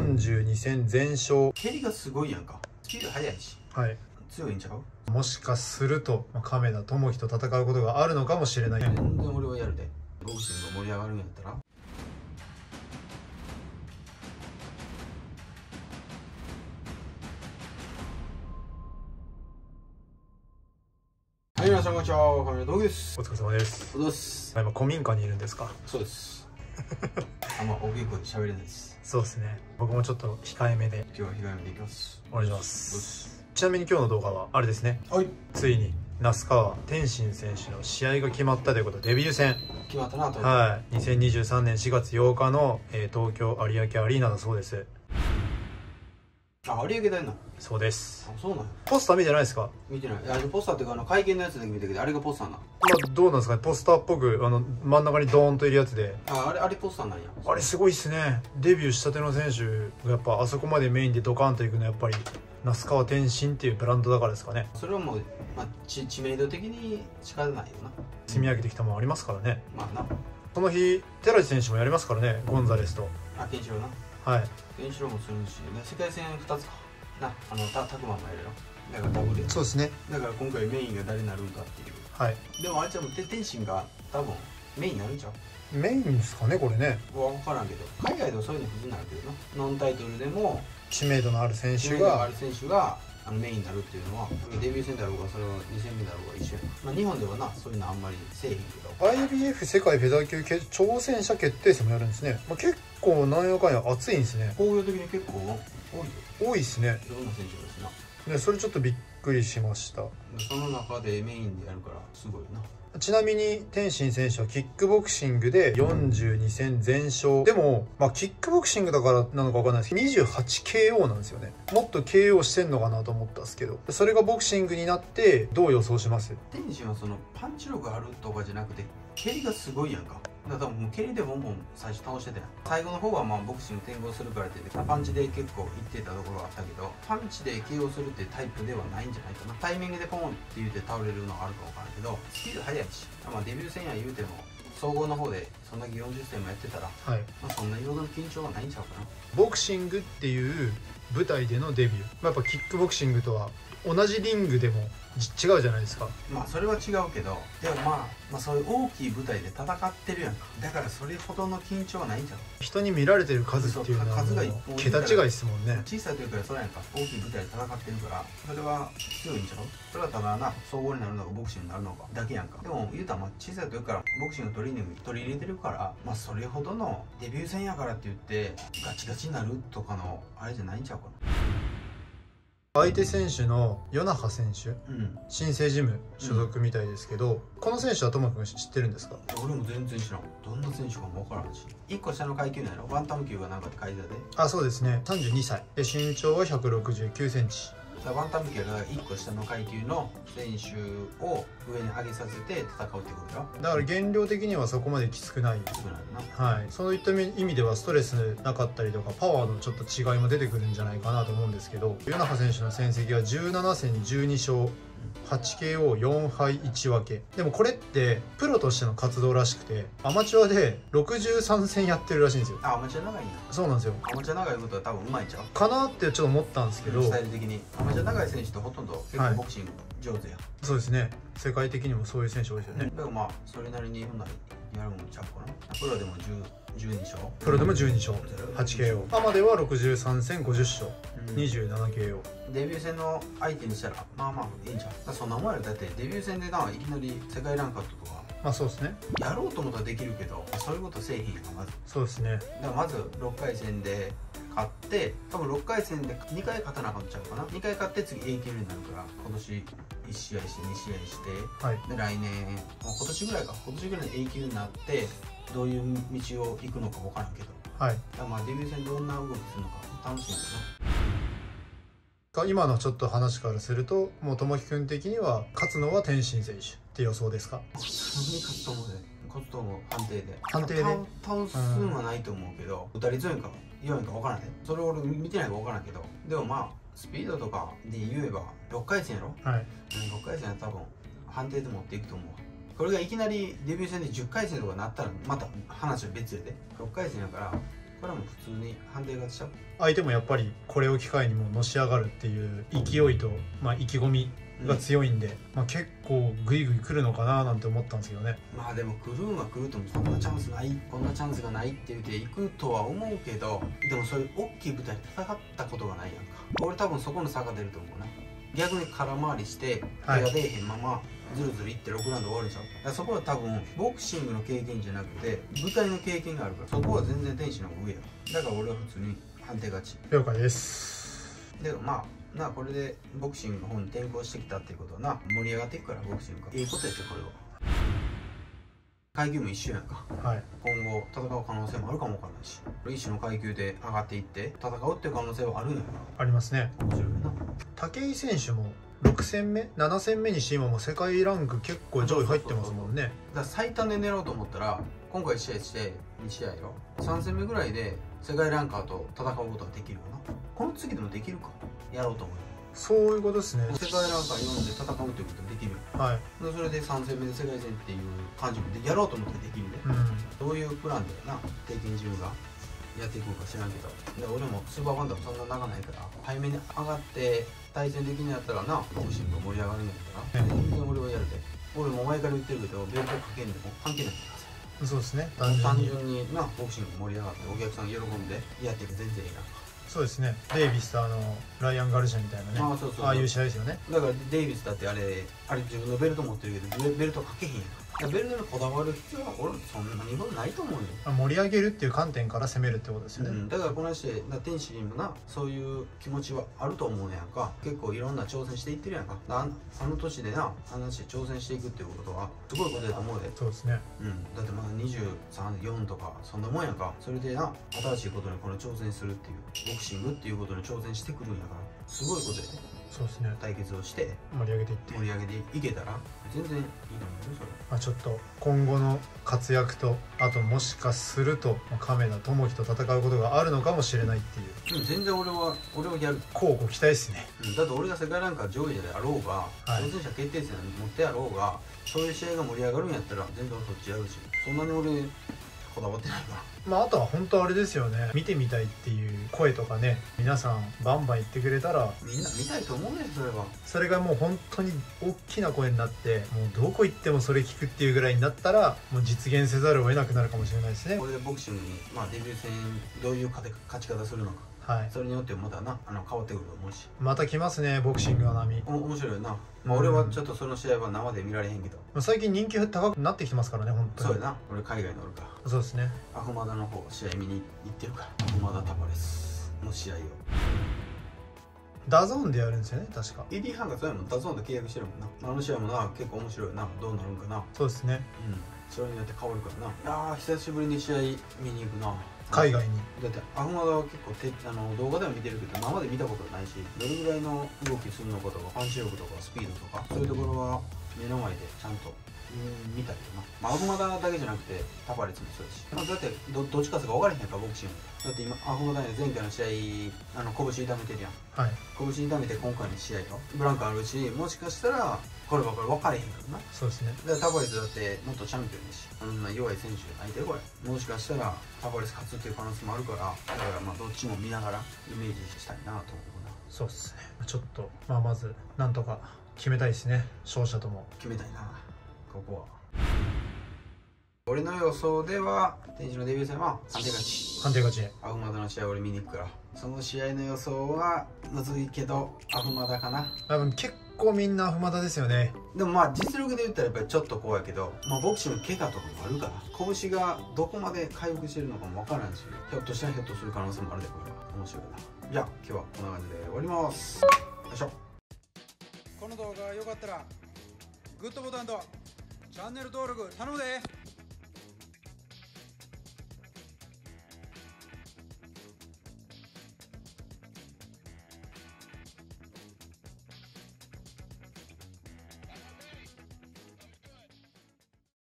42戦全勝。 蹴りがすごいやんか。スピード速いし、 はい、 強いんちゃう？ もしかすると亀田智樹と戦うことがあるのかもしれない。 全然俺はやるで。ボクシングが盛り上がるんやったら。はい、皆さんこんにちは。亀田道です。 お疲れ様です。 そうです。 今古民家にいるんですか？ そうです。あんま大きい声で喋れないです。 そうですね。僕もちょっと控えめで。 今日は控えめでいきます。 お願いします。ちなみに今日の動画はあれですね。 はい。 ついに那須川天心選手の試合が決まったということで、デビュー戦決まったなと。 はい、2023年4月8日の、東京有明アリーナだそうです。 あ、有明大な。 そうです。 あ、そうなんや。 ポスター見てないですか？ 見てない。ポスターっていうか会見のやつだけ見たけど、あれがポスターな。 まあ、どうなんですかね。ポスターっぽく真ん中にドーンといるやつで、 あれポスターなんや。 あれすごいっすね。デビューしたての選手がやっぱあそこまでメインでドカンといくのはやっぱり那須川天心っていうブランドだからですかね。 それはもう、知名度的に仕方ないよな。 積み上げてきたものありますからね。 まあな。 その日寺地選手もやりますからね、ゴンザレスと。 あ、ケンシロウな。 はい、 ケンシロウもするし、世界戦2つかな。タクマもやるよ。だからダブルや。 そうですね。 だから今回メインが誰になるんかっていう。 はい。 でもあいつはもう天心が多分メインになるんちゃう？ メインですかね、これね。 分からんけど、海外ではそういうの普通になるけどな。ノンタイトルでも知名度のある選手がメインになるっていうのは、デビュー戦だろうがそれは2戦目だろうが一緒や。日本ではな、そういうのあんまりせえへんけど、 IBF 世界フェザー級挑戦者決定戦もやるんですね。結構なんやかんや熱いんですね。 工業的に結構多いよ。 多いですね。 いろんな選手ですな。 でそれちょっとびっくりしました。 その中でメインでやるからすごいな。 ちなみに天心選手はキックボクシングで42戦全勝でも、キックボクシングだからなのか分かんないですけど 28KO なんですよね。もっと KO してんのかなと思ったんですけど、それがボクシングになってどう予想します？ 天心はそのパンチ力あるとかじゃなくて蹴りがすごいやんか。だから多分もう蹴りでボンボン最初倒してたやん。最後の方はボクシング転向するからって言ってパンチで結構いってたところがあったけど、パンチで KO するっていうタイプではないんじゃないかな。タイミングでポンって言って倒れるのがあるか分からんけど、スピード速いし、デビュー戦や言うても総合の方でそんだけ40戦もやってたら、 はい、 そんなような緊張はないんちゃうかな。 ボクシングっていう舞台でのデビュー、やっぱキックボクシングとは同じリングでも違うじゃないですか。 それは違うけど、でもそういう大きい舞台で戦ってるやんか。だからそれほどの緊張はないんじゃん。 人に見られてる数っていうのはもう桁違いですもんね。 小さい時からそうやんか。大きい舞台で戦ってるからそれは強いんちゃう。それはただな、総合になるのかボクシングになるのかだけやんか。でも言うたら小さい時からボクシングトレーニングに取り入れてるから、それほどのデビュー戦やからって言ってガチガチになるとかのあれじゃないんちゃうかな。 相手選手の与那覇選手、新生ジム所属みたいですけど、この選手はともくん知ってるんですか？ 俺も全然知らん。どんな選手かも分からんし、1個下の階級なんやろ。バンタム級がなんかって書いてたで。 あ、そうですね。32歳で身長は169センチ。 バンタム級が1個下の階級の選手を上に上げさせて戦うってことだよ。 だから減量的にはそこまできつくない。はい、そういった意味ではストレスなかったりとかパワーのちょっと違いも出てくるんじゃないかなと思うんですけど、与那覇選手の戦績は17戦12勝8KO4敗1分け。でもこれってプロとしての活動らしくて、アマチュアで63戦やってるらしいんですよ。 アマチュア長いんや。 そうなんですよ。 アマチュア長いことは多分うまいんちゃうかなってちょっと思ったんですけど、 スタイル的にアマチュア長い選手ってほとんど結構ボクシング上手や。 そうですね。世界的にもそういう選手多いですよね。 だからそれなりにほんならやるもんちゃうかな。プロでも12勝、 プロでも12勝 8KO、アマでは63戦50勝、27KO。 デビュー戦の相手にしたらいいんちゃう。そんなもんやろ。だってデビュー戦でいきなり世界ランクアップとかそうですね。 やろうと思ったらできるけど、そういうことせえへんやんか。まずそうですね。 だからまず6回戦で勝って、多分6回戦で2回勝たなかったんちゃうかな。2回勝って次 A 級になるから、今年1試合して2試合して、 はい、で来年今年ぐらいに A 級になってどういう道を行くのか分からんけど、 はい、 だからデビュー戦どんな動きするのか楽しみだな。 今のちょっと話からすると、もう智樹君的には勝つのは天心選手って予想ですか？ 勝つと思うで。勝つと思う。 判定で倒すんはないと思うけど、打たれ強いんか弱いんか分からんね。それ俺見てないか分からんけど、でもスピードとかで言えば6回戦やろ。 はい、 6回戦は多分判定で持っていくと思うわ。これがいきなりデビュー戦で10回戦とかなったらまた話は別で、6回戦やからこれはもう普通に判定勝ちちゃう。 相手もやっぱりこれを機会にものし上がるっていう勢いと、意気込みが強いんで、結構グイグイ来るのかななんて思ったんですけどね。 まあでも来るんは来ると思う。そんなチャンスない、こんなチャンスがないって言って行くとは思うけど、でもそういう大きい舞台で戦ったことがないやんか。俺多分そこの差が出ると思うな。逆に空回りして手が出えへんままずるずるいって6ラウンド終わるんちゃう。だからそこは多分ボクシングの経験じゃなくて舞台の経験があるから、そこは全然天使の方が上や。だから俺は普通に判定勝ち。 了解です。 でこれでボクシングの方に転向してきたっていうことはな、盛り上がっていくからボクシングがいいことやって。これは階級も一緒やんか。今後戦う可能性もあるかもわからないし、一種の階級で上がっていって戦うっていう可能性はあるんやありますね。 面白いな。 武井選手も6戦目7戦目にして今も世界ランク結構上位入ってますもんね。 だから最短で狙おうと思ったら今回1試合して2試合よ、3戦目ぐらいで世界ランカーと戦うことができるよな。この次でもできるか、やろうと思う。 そういうことですね。 世界ランカー4で戦うということもできるよ。それで3戦目で世界戦っていう感じもでやろうと思ってできるで、どういうプランでな経験順がやっていくか知らんけど、で俺もスーパーバンダムそんな長ないから早めに上がって対戦できんやったらな、ボクシングが盛り上がるんやったら全然俺はやるで。俺も前から言ってるけどベルトかけんでも関係ないからさ。 そうですね。 単純になボクシング盛り上がってお客さん喜んでやっていく全然いいやんか。 そうですね。デイビスとライアン・ガルシャみたいなね、ああいう試合ですよね。 だからデイビスだってあれ自分のベルト持ってるけどベルトかけへんやんか。ベルトにこだわる必要は俺そんなにことないと思うよ。 盛り上げるっていう観点から攻めるってことですよね。 だからこの試合天使にもなそういう気持ちはあると思うねやんか。結構いろんな挑戦していってるやんか。あの年でな話で挑戦していくっていうことはすごいことだと思うで。 そうですね。 だってまだ23、4とかそんなもんやんか。それでな新しいことにこの挑戦するっていうボクシングっていうことに挑戦してくるんやからすごいことやで。 そうですね。 対決をして盛り上げていっていけたら全然いいと思うよそれ。 ちょっと今後の活躍と、あともしかすると亀田智樹と戦うことがあるのかもしれないっていう。 全然俺はやる。 乞うご期待ですね。 だって俺が世界ランカー上位であろうが挑戦者決定戦持ってやろうが、そういう試合が盛り上がるんやったら全然俺そっちやるし、そんなに俺こだわってないから。 あとは本当あれですよね。見てみたいっていう声とかね、皆さんバンバン言ってくれたらみんな見たいと思うね。 それがもう本当に大きな声になって、もうどこ行ってもそれ聞くっていうぐらいになったらもう実現せざるを得なくなるかもしれないですね。 これでボクシングにデビュー戦どういう勝ち方するのか、それによってまたな変わってくると思うし。 また来ますねボクシングの波。 面白いな。俺はちょっとその試合は生で見られへんけど、 最近人気高くなってきてますからね本当に。 そうやな。俺海外におるから。 そうですね。 アフマダの方試合見に行ってるから、アフマダタバレスの試合をダゾーンでやるんですよね確か。 エディ・ハンがそうやもん。ダゾーンで契約してるもんな。あの試合もな結構面白いな。どうなるんかな。 そうですね。 それによって変わるからな。いや久しぶりに試合見に行くな。 海外に。 だってアフマダは結構動画では見てるけど生で見たことないし、どれぐらいの動きするのかとかパンチ力とかスピードとかそういうところは目の前でちゃんと見たけどな。アフマダだけじゃなくてタバレツもそうだし、だってどっち勝つか分からへんやんかボクシング。だって今アフマダの前回の試合拳痛めてるやん。拳痛めて今回の試合よブランクあるし、もしかしたらこれ分かれへんからな。 そうですね。 だからタバレスだってもっとチャンピオンだし、あんな弱い選手じゃないでこれ。もしかしたらタバレス勝つっていう可能性もあるから、だからどっちも見ながらイメージしたいなと思うな。 そうっすね。ちょっとまずなんとか決めたいですね。勝者とも決めたいなここは。俺の予想では天使のデビュー戦は判定勝ち。 判定勝ち。 アフマダの試合俺見に行くから、その試合の予想はむずいけどアフマダかな。 結構みんなアフマダですよね。 でも実力で言ったらやっぱりちょっと怖いけど、ボクシング怪我とかもあるから拳がどこまで回復してるのかも分からんし、ひょっとしたらヒットする可能性もあるで。これは面白いな。じゃあ今日はこんな感じで終わります。よいしょ。この動画が良かったらグッドボタンとチャンネル登録頼むで。